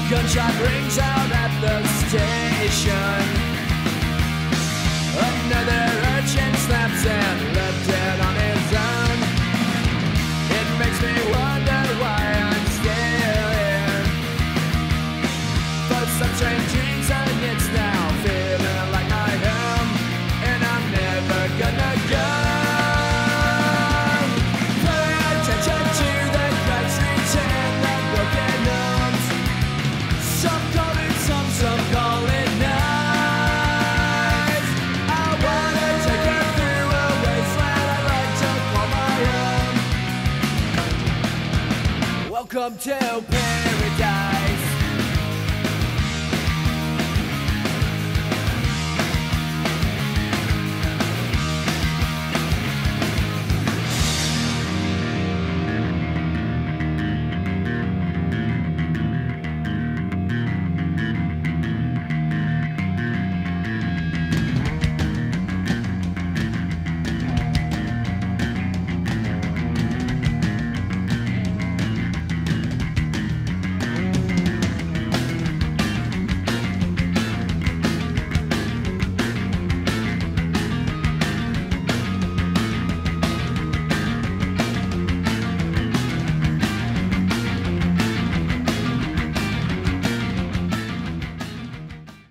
Gunshot rings out at the station. Another urchin snaps and left dead on his own. It makes me wonder why I'm still here. For some strange reason it's now feeling like my home, and I'm never gonna go. Pay attention to the cracks and the broken homes. Some call it some call it nice. I wanna take you through a wasteland I like to call my own. Welcome to Paradise.